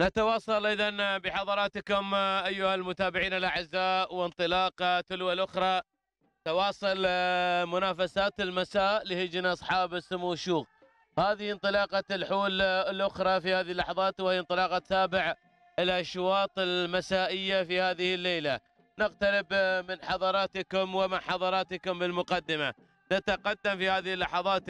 نتواصل إذا بحضراتكم أيها المتابعين الأعزاء، وانطلاقة تلو الأخرى. تواصل منافسات المساء لهجن أصحاب السمو الشوخ. هذه انطلاقة الحول الأخرى في هذه اللحظات، وهي انطلاقة سابع الأشواط المسائية في هذه الليلة. نقترب من حضراتكم ومع حضراتكم بالمقدمة. تتقدم في هذه اللحظات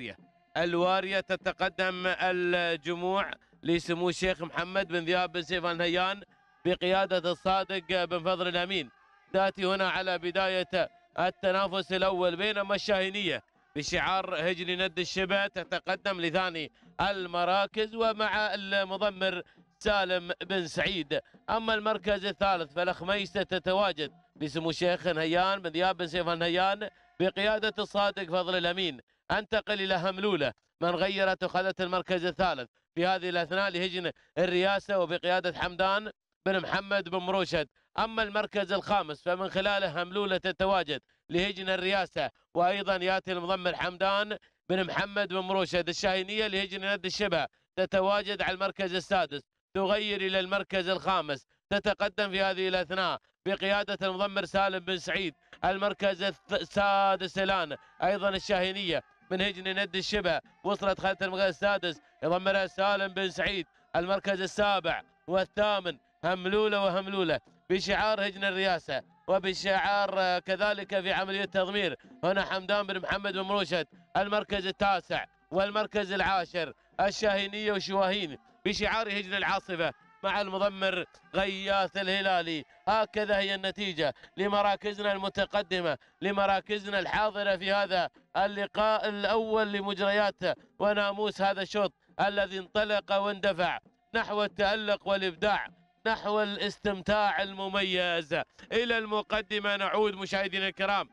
الوارية تتقدم الجموع لسمو الشيخ محمد بن ذياب بن سيف النهيان بقيادة الصادق بن فضل الأمين. تأتي هنا على بداية التنافس الأول، بينما الشاهينية بشعار هجن ند الشبه تتقدم لثاني المراكز ومع المضمر سالم بن سعيد. أما المركز الثالث فالخميسة تتواجد لسمو الشيخ نهيان بن ذياب بن سيف النهيان بقيادة الصادق فضل الأمين. انتقل إلى هملولة من غيرت وخذت المركز الثالث في هذه الأثناء لهجن الرئاسة وبقيادة حمدان بن محمد بن مروشد. أما المركز الخامس فمن خلاله هملولة تتواجد لهجن الرئاسة، وأيضا يأتي المضمر حمدان بن محمد بن مروشد. الشاهينية لهجن ند الشبه تتواجد على المركز السادس، تغير إلى المركز الخامس، تتقدم في هذه الأثناء بقيادة المضمر سالم بن سعيد. المركز السادس الآن أيضا الشاهينية من هجن ند الشبه وصلت خلف المركز السادس، يضمرها سالم بن سعيد. المركز السابع والثامن هملولة وهملولة بشعار هجن الرئاسة، وبشعار كذلك في عملية تضمير هنا حمدان بن محمد بن مروشد. المركز التاسع والمركز العاشر الشاهينية وشواهين بشعار هجن العاصفة مع المضمر غياث الهلالي. هكذا هي النتيجة لمراكزنا المتقدمة، لمراكزنا الحاضرة في هذا اللقاء الأول لمجريات وناموس هذا الشوط الذي انطلق واندفع نحو التألق والإبداع، نحو الاستمتاع المميز. إلى المقدمة نعود مشاهدينا الكرام.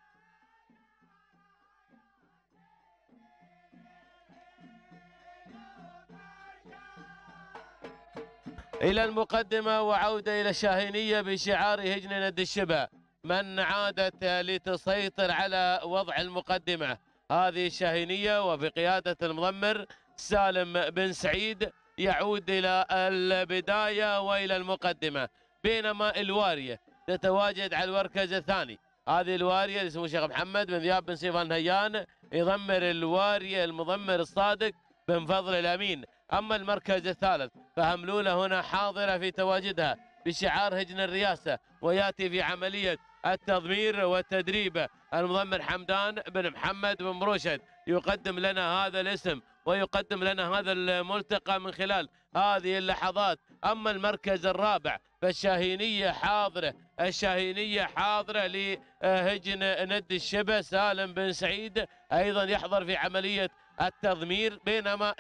إلى المقدمة وعودة إلى الشاهينية بشعار هجن ند الشبه من عادت لتسيطر على وضع المقدمة. هذه الشاهينية وبقيادة المضمر سالم بن سعيد يعود إلى البداية وإلى المقدمة، بينما الوارية تتواجد على المركز الثاني. هذه الوارية اسمه الشيخ محمد بن ذياب بن سيف النهيان، يضمر الوارية المضمر الصادق بن فضل الأمين. أما المركز الثالث فهملولة هنا حاضرة في تواجدها بشعار هجن الرئاسة، ويأتي في عملية التضمير والتدريب المضمر حمدان بن محمد بن مروشد. يقدم لنا هذا الاسم ويقدم لنا هذا الملتقى من خلال هذه اللحظات. أما المركز الرابع فالشاهينية حاضرة، الشاهينية حاضرة لهجن ند الشبه سالم بن سعيد أيضا يحضر في عملية التضمير. بينما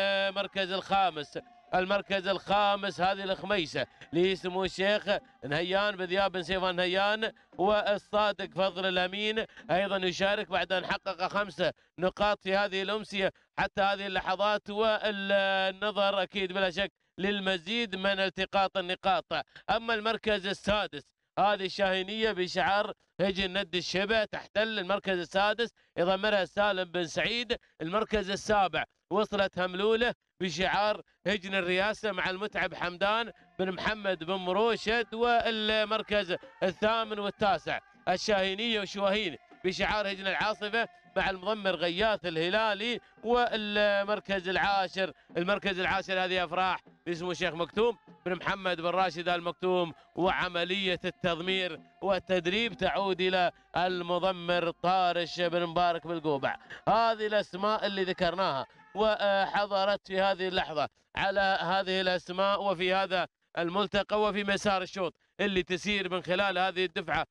المركز الخامس هذه الخميسة لسمو الشيخ نهيان بن ذياب بن سيف النهيان والصادق فضل الأمين أيضا يشارك بعد أن حقق 5 نقاط في هذه الأمسية حتى هذه اللحظات، والنظر أكيد بلا شك للمزيد من التقاط النقاط. أما المركز السادس هذه الشاهينية بشعار هجن ند الشبه تحتل المركز السادس، يضمرها سالم بن سعيد. المركز السابع وصلت هملولة بشعار هجن الرئاسة مع المتعب حمدان بن محمد بن مروشد. والمركز الثامن والتاسع الشاهينية وشواهين بشعار هجن العاصفة مع المضمر غياث الهلالي. والمركز العاشر هذه أفراح باسمه الشيخ مكتوم بن محمد بن راشد المكتوم، وعملية التضمير والتدريب تعود إلى المضمر طارش بن مبارك بالقوبع. هذه الأسماء اللي ذكرناها وحضرت في هذه اللحظة على هذه الأسماء وفي هذا الملتقى وفي مسار الشوط اللي تسير من خلال هذه الدفعة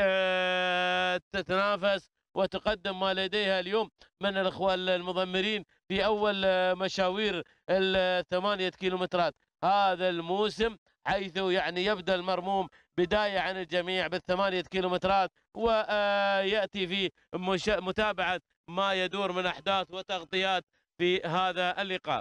لتتنافس وتقدم ما لديها اليوم من الأخوة المضمرين في أول مشاوير 8 كيلومترات هذا الموسم، حيث يعني يبدأ المرموم بداية عن الجميع بال8 كيلومترات، ويأتي في متابعة ما يدور من أحداث وتغطيات في هذا اللقاء.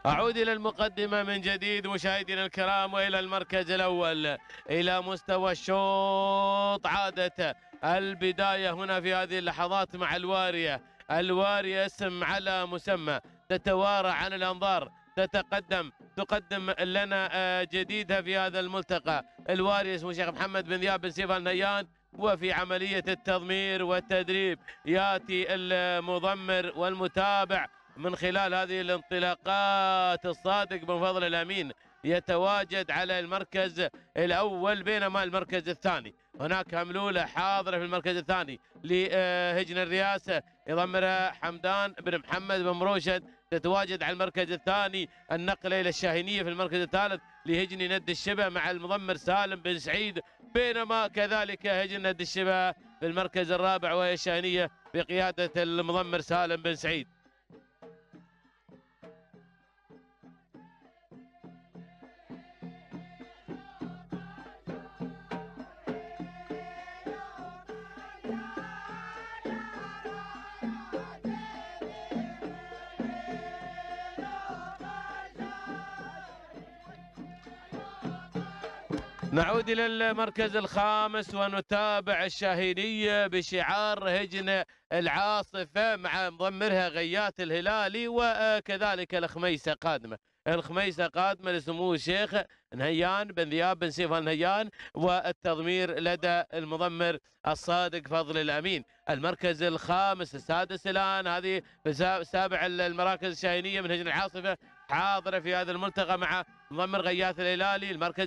أعود إلى المقدمة من جديد مشاهدينا الكرام، وإلى المركز الأول إلى مستوى الشوط. عادت البداية هنا في هذه اللحظات مع الوارية. الوارية اسم على مسمى، تتوارى عن الأنظار، تقدم لنا جديدها في هذا الملتقى. الواري اسمه الشيخ محمد بن ذياب بن سيف النهيان، وفي عملية التضمير والتدريب يأتي المضمر والمتابع من خلال هذه الانطلاقات. الصادق بن فضل الأمين يتواجد على المركز الأول، بينما المركز الثاني هناك هملولة حاضرة في المركز الثاني لهجن الرياسة، يضمرها حمدان بن محمد بن مروشد. تتواجد على المركز الثاني النقلة إلى الشاهينية في المركز الثالث لهجن ند الشبه مع المضمر سالم بن سعيد، بينما كذلك هجن ند الشبه في المركز الرابع وهي الشاهينية بقيادة المضمر سالم بن سعيد. نعود إلى المركز الخامس ونتابع الشاهينية بشعار هجن العاصفة مع مضمرها غيات الهلالي، وكذلك الخميسة قادمة. الخميسة قادمة لسمو الشيخ نهيان بن ذياب بن سيف النهيان، والتضمير لدى المضمر الصادق فضل الأمين. المركز الخامس السادس الآن، هذه سابع المراكز الشاهينية من هجن العاصفة حاضرة في هذا الملتقى مع مضمر غياث الهلالي.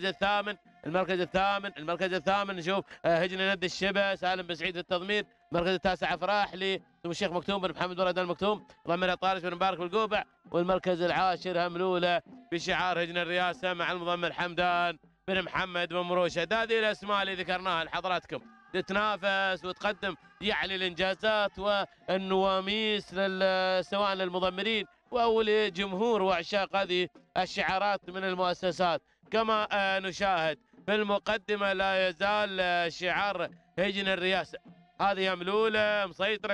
المركز الثامن نشوف هجن ند الشبه سالم بن سعيد في التضمير. المركز التاسع افراح لسمو الشيخ مكتوم بن محمد ولد المكتوم، ضمنها طارش بن مبارك بالقوبع. والمركز العاشر هملوله بشعار هجن الرياسه مع المضمر حمدان بن محمد بن مروشد. هذه الاسماء اللي ذكرناها لحضراتكم تتنافس وتقدم يعني الانجازات والنواميس سواء للمضمرين او لجمهور وعشاق هذه الشعارات من المؤسسات. كما نشاهد في المقدمة لا يزال شعار هجن الرياسة، هذه ملولة مسيطرة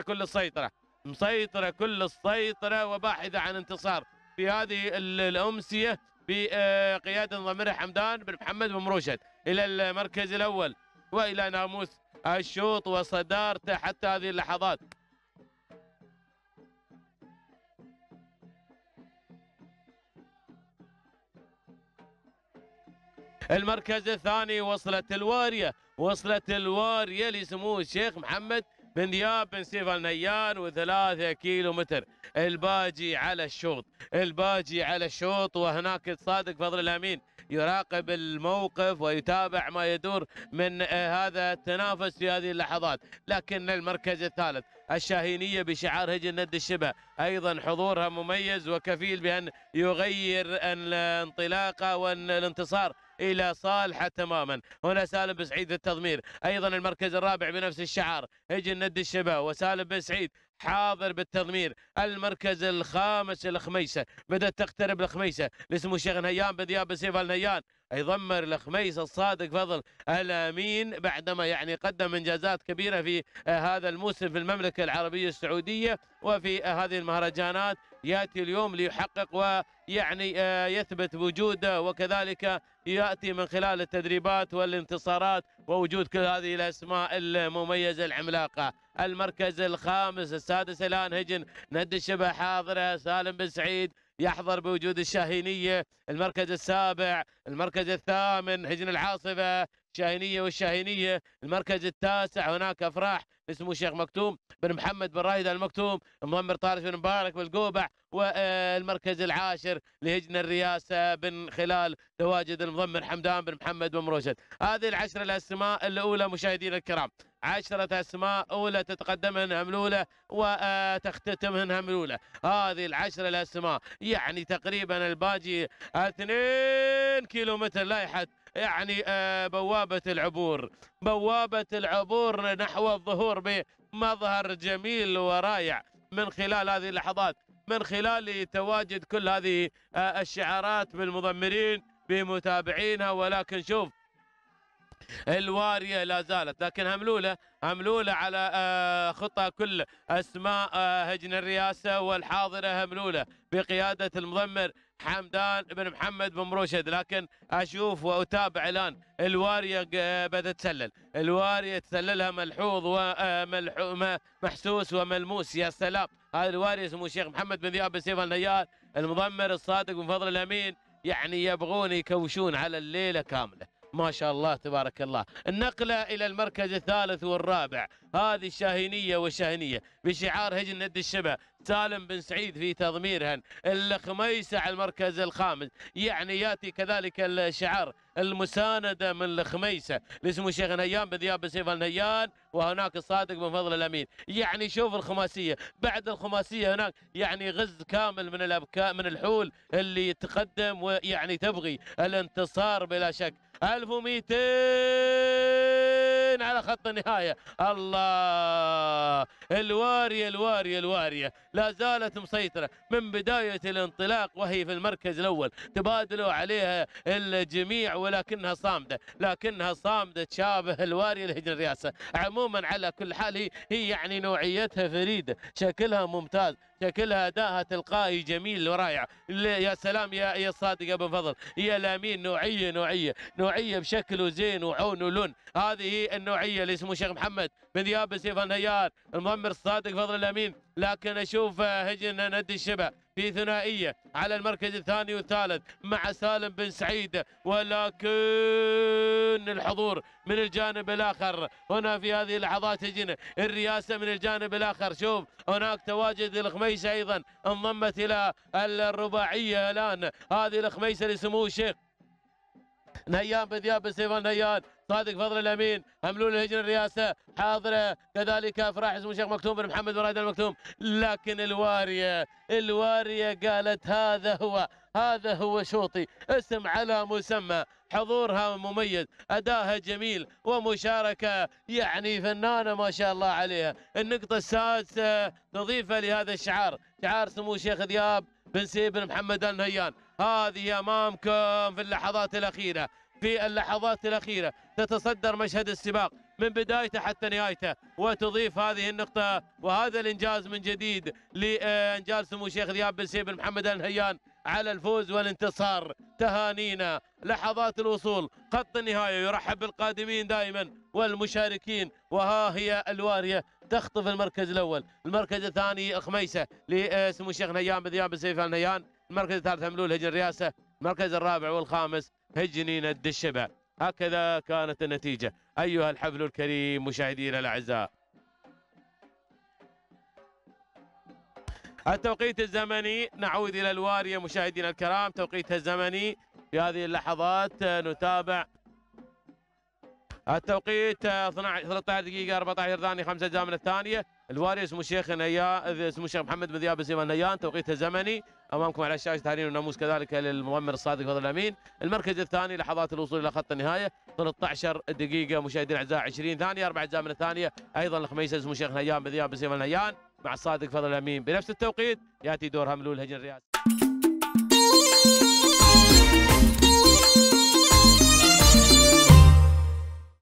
كل السيطرة وباحثة عن انتصار في هذه الأمسية بقيادة ضميرها حمدان بن محمد بن مروشد إلى المركز الأول وإلى ناموس الشوط وصدارته حتى هذه اللحظات. المركز الثاني وصلت الوارية لسمو الشيخ محمد بن ذياب بن سيف النهيان، و3 كيلو متر. الباجي على الشوط وهناك الصادق فضل الأمين يراقب الموقف ويتابع ما يدور من هذا التنافس في هذه اللحظات. لكن المركز الثالث الشاهينية بشعار هجن ند الشبه أيضا حضورها مميز وكفيل بأن يغير الانطلاقة والانتصار إلى صالحة تماما. هنا سالم بن سعيد التضمير، أيضا المركز الرابع بنفس الشعار هجن ند الشبه وسالم بن سعيد حاضر بالتضمير. المركز الخامس الخميسة، بدأت تقترب الخميسة لسمو الشيخ نهيان بن ذياب بن سيف النهيان، يضمر الخميسة الصادق فضل الأمين بعدما يعني قدم إنجازات كبيرة في هذا الموسم في المملكة العربية السعودية وفي هذه المهرجانات. يأتي اليوم ليحقق ويعني يثبت وجوده، وكذلك يأتي من خلال التدريبات والانتصارات ووجود كل هذه الأسماء المميزة العملاقة. المركز الخامس السادس الآن هجن ند الشبه حاضرة، سالم بن سعيد يحضر بوجود الشاهينية. المركز السابع، المركز الثامن هجن العاصفة والشاهينية. المركز التاسع هناك أفراح اسمه الشيخ مكتوم بن محمد بن رايد المكتوم، مضمر طارش بن مبارك بالقوبع. والمركز العاشر لهجن الرياسة من خلال تواجد المضمر حمدان بن محمد بن مروشد. هذه العشرة الأسماء الأولى مشاهدينا الكرام، 10 أسماء أولى تتقدمهن هملولة وتختتمهن هملولة. هذه 10 الأسماء يعني تقريبا الباجي 2 كيلو متر لايحة يعني بوابة العبور نحو الظهور بمظهر جميل ورائع من خلال هذه اللحظات، من خلال تواجد كل هذه الشعارات بالمضمرين بمتابعينها. ولكن شوف الوارية لا زالت، لكن هملولة على خطى كل أسماء هجن الرياسة والحاضرة هملولة بقيادة المضمر حمدان بن محمد بن مروشد. لكن اشوف واتابع الان الواريه بدأت تسلل، الواريه تسللها ملحوظ ومحسوس وملموس. يا سلام، هذا الواريه سمو الشيخ محمد بن ذياب بن سيف النيال المضمر الصادق بن فضل الامين، يعني يبغون يكوشون على الليله كامله. ما شاء الله تبارك الله. النقله الى المركز الثالث والرابع، هذه الشاهينيه والشاهينيه بشعار هجن ند الشبه، سالم بن سعيد في تضميرهن. الخميسه على المركز الخامس، يعني ياتي كذلك الشعار المسانده من الخميسه لاسمه الشيخ نهيان بن ذياب بن سيف النهيان، وهناك الصادق بن فضل الامين. يعني شوف الخماسيه، بعد الخماسيه هناك يعني غز كامل من الابكاء من الحول اللي يتقدم ويعني تبغي الانتصار بلا شك. 1200 على خط النهايه. الله، الواريه الواريه الواريه لا زالت مسيطره من بدايه الانطلاق وهي في المركز الاول، تبادلوا عليها الجميع ولكنها صامده، لكنها صامده تشابه الواريه لهجن الرئاسه. عموما على كل حال هي يعني نوعيتها فريده، شكلها ممتاز، شكلها اداءها تلقائي جميل ورائع. يا سلام يا صادق يا ابن فضل، يا لامين نوعيه نوعيه بشكل وزين وعون ولون. هذه النوعيه اللي اسمه الشيخ محمد بن ذياب بن سيف النيار المضمر الصادق فضل الامين. لكن اشوف هجن ند الشبه في ثنائيه على المركز الثاني والثالث مع سالم بن سعيد، ولكن الحضور من الجانب الاخر هنا في هذه اللحظات. هجن الرئاسه من الجانب الاخر، شوف هناك تواجد الخميسه ايضا انضمت الى الرباعيه الان. هذه الخميسه لسمو الشيخ نهيان بن ذياب بن سيف النهيان، صادق فضل الامين، هملول الهجن الرئاسه حاضره، كذلك افراح اسمه الشيخ مكتوم بن محمد بن رائد المكتوم. لكن الواريه قالت هذا هو شوطي، اسم على مسمى، حضورها مميز، ادائها جميل، ومشاركه يعني فنانه ما شاء الله عليها. النقطه السادسه تضيفها لهذا الشعار، شعار سمو الشيخ ذياب بن سيف بن محمد النهيان. هذه امامكم في اللحظات الاخيره تتصدر مشهد السباق من بدايته حتى نهايته، وتضيف هذه النقطه وهذا الانجاز من جديد لانجاز سمو الشيخ ذياب بن سيف بن محمد النهيان على الفوز والانتصار. تهانينا، لحظات الوصول، خط النهايه، يرحب بالقادمين دائما والمشاركين. وها هي الواريه تخطف المركز الاول، المركز الثاني خميسه لسمو الشيخ نهيان بن ذياب بن سيف النهيان، المركز الثالث هملول هجن الرئاسه، المركز الرابع والخامس هجني ند الشبه. هكذا كانت النتيجه ايها الحفل الكريم مشاهدينا الاعزاء. التوقيت الزمني، نعود الى الواريه مشاهدينا الكرام، توقيتها الزمني في هذه اللحظات نتابع التوقيت 13 دقيقة 14 ثانية 5 أجزاء من الثانية. الواري اسمه الشيخ نيان، اسمه الشيخ محمد بن ذياب بن سيف النيان، توقيتها زمني امامكم على الشاشة، تهانينا والناموس كذلك للمضمر الصادق فضل الامين. المركز الثاني لحظات الوصول الى خط النهاية 13 دقيقة مشاهدينا الاعزاء 20 ثانية 4 أجزاء من الثانية. ايضا الخميس اسمه الشيخ نيان بن ذياب بن سيف النيان مع الصادق فضل الامين بنفس التوقيت. ياتي دور هملول هجن الرئاسة.